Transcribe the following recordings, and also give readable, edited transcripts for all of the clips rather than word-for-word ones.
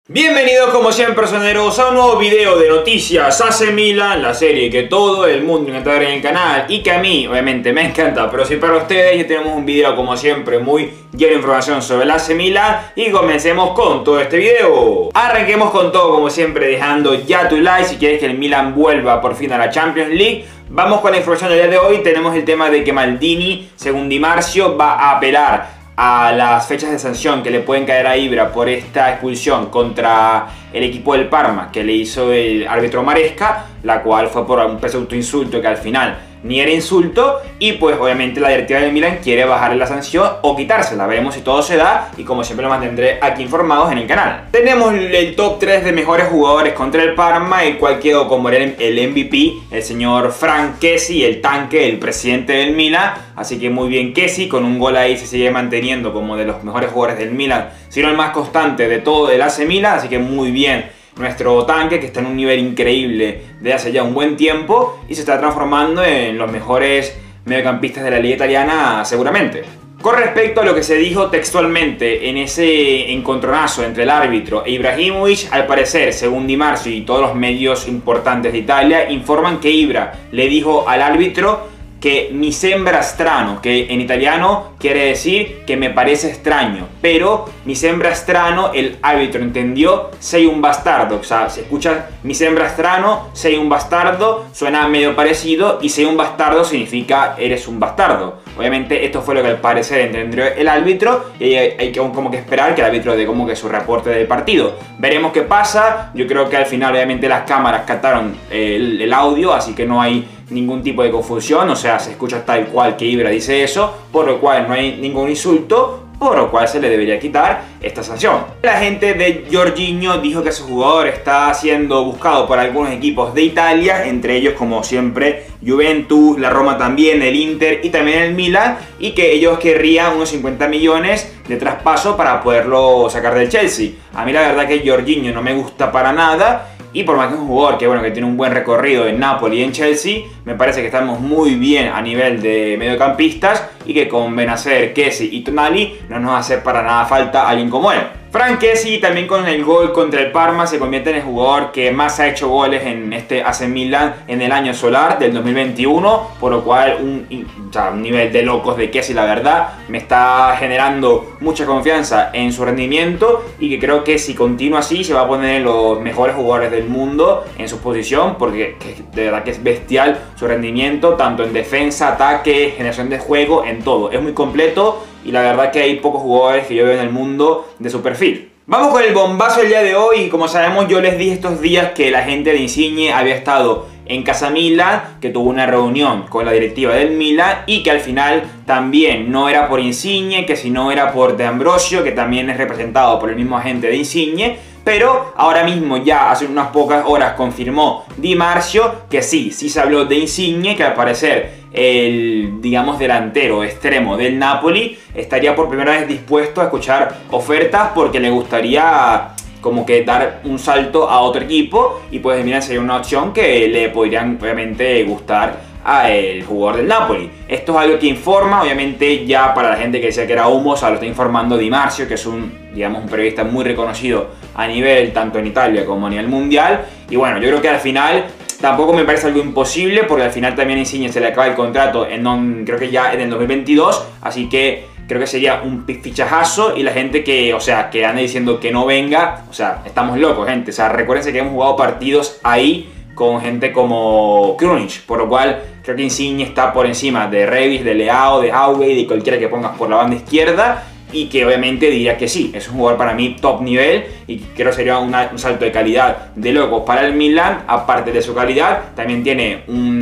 Bienvenidos como siempre personeros a un nuevo video de noticias AC Milan, la serie que todo el mundo intenta ver en el canal y que a mí obviamente me encanta, pero si para ustedes ya tenemos un video como siempre muy lleno de información sobre el AC Milan y comencemos con todo este video. Arranquemos con todo como siempre dejando ya tu like si quieres que el Milan vuelva por fin a la Champions League. Vamos con la información del día de hoy. Tenemos el tema de que Maldini, según Di Marzio, va a apelar a las fechas de sanción que le pueden caer a Ibra por esta expulsión contra el equipo del Parma que le hizo el árbitro Maresca, la cual fue por un presunto insulto que al final ni era insulto, y pues obviamente la directiva del Milan quiere bajarle la sanción o quitársela. Veremos si todo se da y como siempre lo mantendré aquí informados en el canal. Tenemos el top 3 de mejores jugadores contra el Parma, el cual quedó como el MVP, el señor Franck Kessie, el tanque, el presidente del Milan. Así que muy bien Kessie, con un gol ahí se sigue manteniendo como de los mejores jugadores del Milan, sino el más constante de todo el AC Milan, así que muy bien nuestro tanque, que está en un nivel increíble de hace ya un buen tiempo y se está transformando en los mejores mediocampistas de la liga italiana seguramente. Con respecto a lo que se dijo textualmente en ese encontronazo entre el árbitro e Ibrahimovic, al parecer, según Di Marzio y todos los medios importantes de Italia, informan que Ibra le dijo al árbitro que mi sembra strano, que en italiano quiere decir que me parece extraño, pero mi sembra strano el árbitro entendió sei un bastardo, o sea, se escucha mi sembra strano, sei un bastardo, suena medio parecido, y sei un bastardo significa eres un bastardo. Obviamente esto fue lo que al parecer entendió el árbitro y hay que como que esperar que el árbitro dé como que su reporte del partido. Veremos qué pasa. Yo creo que al final obviamente las cámaras captaron el audio, así que no hay ningún tipo de confusión, o sea, se escucha tal cual que Ibra dice eso, por lo cual no hay ningún insulto, por lo cual se le debería quitar esta sanción. La gente de Jorginho dijo que su jugador está siendo buscado por algunos equipos de Italia, entre ellos como siempre Juventus, la Roma también, el Inter y también el Milan, y que ellos querrían unos 50 millones de traspaso para poderlo sacar del Chelsea. A mí la verdad que Jorginho no me gusta para nada. Y por más que es un jugador que, bueno, que tiene un buen recorrido en Napoli y en Chelsea, me parece que estamos muy bien a nivel de mediocampistas y que con Benacer, Kessie y Tonali no nos hace para nada falta alguien como él. Franck Kessie también con el gol contra el Parma se convierte en el jugador que más ha hecho goles en este AC Milan en el año solar del 2021, por lo cual un nivel de locos de Kessie, la verdad, me está generando mucha confianza en su rendimiento y que creo que si continúa así se va a poner en los mejores jugadores del mundo en su posición, porque de verdad que es bestial su rendimiento, tanto en defensa, ataque, generación de juego, en todo. Es muy completo y la verdad que hay pocos jugadores que yo veo en el mundo de su perfil. Vamos con el bombazo del día de hoy. Y como sabemos, yo les dije estos días que la gente de Insigne había estado en Casa Milan, que tuvo una reunión con la directiva del Milan y que al final también no era por Insigne, que si no era por De Ambrosio, que también es representado por el mismo agente de Insigne. Pero ahora mismo, ya hace unas pocas horas, confirmó Di Marzio que sí se habló de Insigne, que al parecer el, digamos, delantero extremo del Napoli estaría por primera vez dispuesto a escuchar ofertas porque le gustaría como que dar un salto a otro equipo y pues mira, sería una opción que le podrían obviamente gustar a el jugador del Napoli. Esto es algo que informa, obviamente ya para la gente que decía que era humo, o sea, lo está informando Di Marzio, que es un, digamos, un periodista muy reconocido a nivel tanto en Italia como a nivel mundial. Y bueno, yo creo que al final tampoco me parece algo imposible, porque al final también a Insigne se le acaba el contrato creo que ya en el 2022, así que creo que sería un fichajazo. Y la gente que, o sea, que anda diciendo que no venga, o sea, estamos locos, gente. O sea, recuérdense que hemos jugado partidos ahí con gente como Krunic, por lo cual creo que Insigne está por encima de Rebic, de Leao, de Auge y de cualquiera que pongas por la banda izquierda, y que obviamente diría que sí, es un jugador para mí top nivel y creo que sería un salto de calidad de locos para el Milan. Aparte de su calidad, también tiene un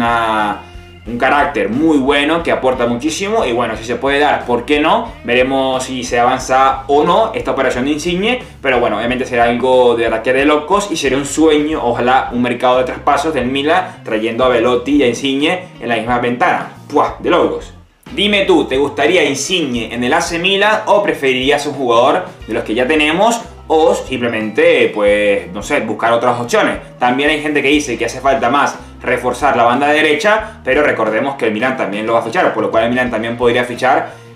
carácter muy bueno que aporta muchísimo y bueno, si se puede dar, ¿por qué no? Veremos si se avanza o no esta operación de Insigne, pero bueno, obviamente será algo de verdad que de locos y sería un sueño, ojalá, un mercado de traspasos del Milan trayendo a Belotti y a Insigne en la misma ventana. ¡Puah! De locos. Dime tú, ¿te gustaría Insigne en el AC Milan o preferirías un jugador de los que ya tenemos o simplemente, pues, no sé, buscar otras opciones? También hay gente que dice que hace falta más reforzar la banda derecha, pero recordemos que el Milan también lo va a fichar, por lo cual el Milan también podría fichar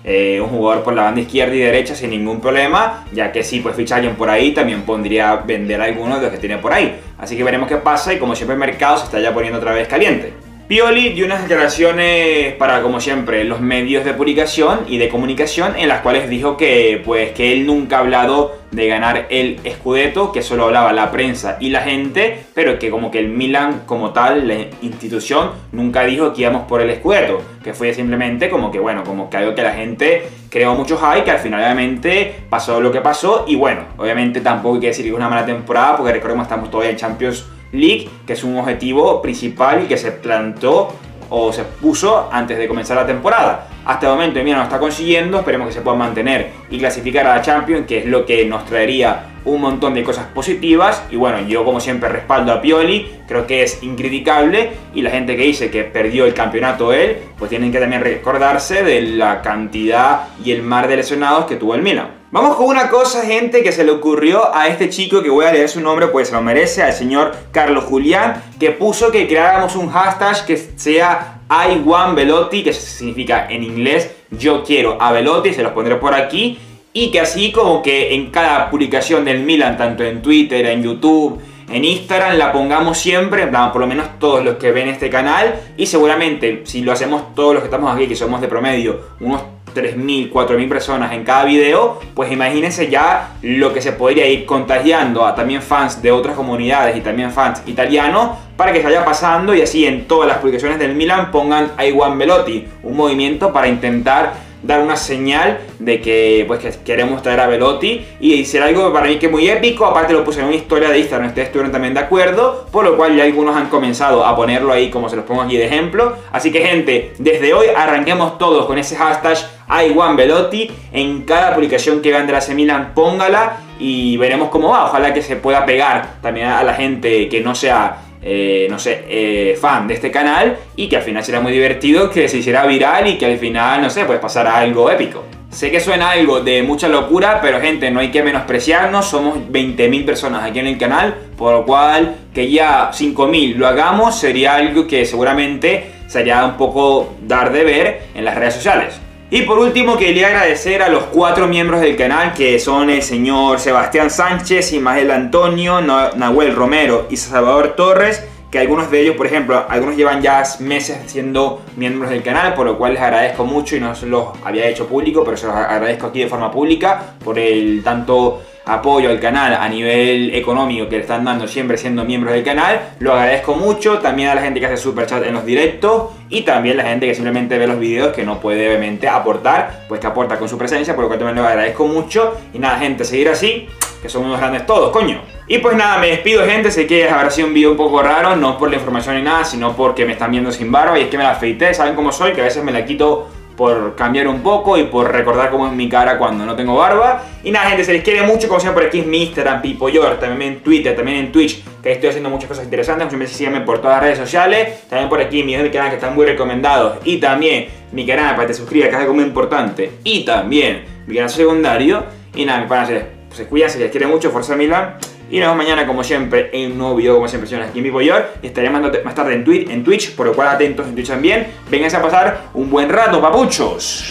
un jugador por la banda izquierda y derecha sin ningún problema, ya que si pues ficha alguien por ahí, también pondría vender algunos de los que tiene por ahí. Así que veremos qué pasa y como siempre el mercado se está ya poniendo otra vez caliente. Pioli dio unas declaraciones para, como siempre, los medios de publicación y de comunicación, en las cuales dijo que, pues, que él nunca ha hablado de ganar el Scudetto, que solo hablaba la prensa y la gente, pero que como que el Milan como tal, la institución, nunca dijo que íbamos por el Scudetto, que fue simplemente como que, bueno, como que algo que la gente creó mucho hype, que al final obviamente pasó lo que pasó, y bueno, obviamente tampoco hay que decir que es una mala temporada, porque recordemos que estamos todavía en Champions League, que es un objetivo principal y que se plantó o se puso antes de comenzar la temporada. Hasta el momento el Milan lo está consiguiendo, esperemos que se pueda mantener y clasificar a la Champions, que es lo que nos traería un montón de cosas positivas. Y bueno, yo como siempre respaldo a Pioli, creo que es incriticable, y la gente que dice que perdió el campeonato él, pues tienen que también recordarse de la cantidad y el mar de lesionados que tuvo el Milan. Vamos con una cosa, gente, que se le ocurrió a este chico, que voy a leer su nombre pues se lo merece, al señor Carlos Julián, que puso que creáramos un hashtag que sea I want Belotti, que significa en inglés yo quiero a Belotti, se los pondré por aquí, y que así como que en cada publicación del Milan, tanto en Twitter, en YouTube, en Instagram, la pongamos siempre, por lo menos todos los que ven este canal, y seguramente si lo hacemos todos los que estamos aquí, que somos de promedio unos 3.000, 4.000 personas en cada video, pues imagínense ya lo que se podría ir contagiando a también fans de otras comunidades y también fans italianos, para que se vaya pasando y así en todas las publicaciones del Milan pongan I want Belotti, un movimiento para intentar dar una señal de que, pues, que queremos traer a Belotti, y será algo para mí que muy épico. Aparte lo puse en una historia de Instagram, ustedes estuvieron también de acuerdo, por lo cual ya algunos han comenzado a ponerlo ahí como se los pongo aquí de ejemplo. Así que gente, desde hoy arranquemos todos con ese hashtag I want Belotti, en cada publicación que vean de la AC Milan póngala y veremos cómo va. Ojalá que se pueda pegar también a la gente que no sea no sé, fan de este canal, y que al final será muy divertido que se hiciera viral y que al final, no sé, pues pasara algo épico. Sé que suena algo de mucha locura, pero gente, no hay que menospreciarnos, somos 20.000 personas aquí en el canal, por lo cual que ya 5.000 lo hagamos sería algo que seguramente sería un poco dar de ver en las redes sociales. Y por último quería agradecer a los 4 miembros del canal, que son el señor Sebastián Sánchez, Ismael Antonio, Nahuel Romero y Salvador Torres, que algunos de ellos, por ejemplo, algunos llevan ya meses siendo miembros del canal, por lo cual les agradezco mucho y no se los había hecho público, pero se los agradezco aquí de forma pública por el tanto apoyo al canal a nivel económico que le están dando siempre siendo miembros del canal. Lo agradezco mucho. También a la gente que hace super chat en los directos, y también la gente que simplemente ve los videos, que no puede obviamente aportar, pues que aporta con su presencia, por lo cual también lo agradezco mucho. Y nada, gente, seguir así, que son unos grandes todos, coño. Y pues nada, me despido, gente. Sé que habrá sido un video un poco raro, no por la información ni nada, sino porque me están viendo sin barba, y es que me la afeité. Saben cómo soy, que a veces me la quito por cambiar un poco y por recordar cómo es mi cara cuando no tengo barba. Y nada, gente, se les quiere mucho. Como siempre, por aquí es mi Instagram, Pipoyor, también en Twitter, también en Twitch, que ahí estoy haciendo muchas cosas interesantes. Como siempre, síganme por todas las redes sociales. También por aquí mi canal, que están muy recomendados, y también mi canal para que te suscribas, que es algo muy importante, y también mi canal secundario. Y nada, mi pana, se cuidan, se les quiere mucho, Forza Milan. Y nos vemos mañana, como siempre, en un nuevo video, como siempre, aquí en Pipoyor. Y estaré más tarde en Twitch, por lo cual atentos en Twitch también. Vénganse a pasar un buen rato, papuchos.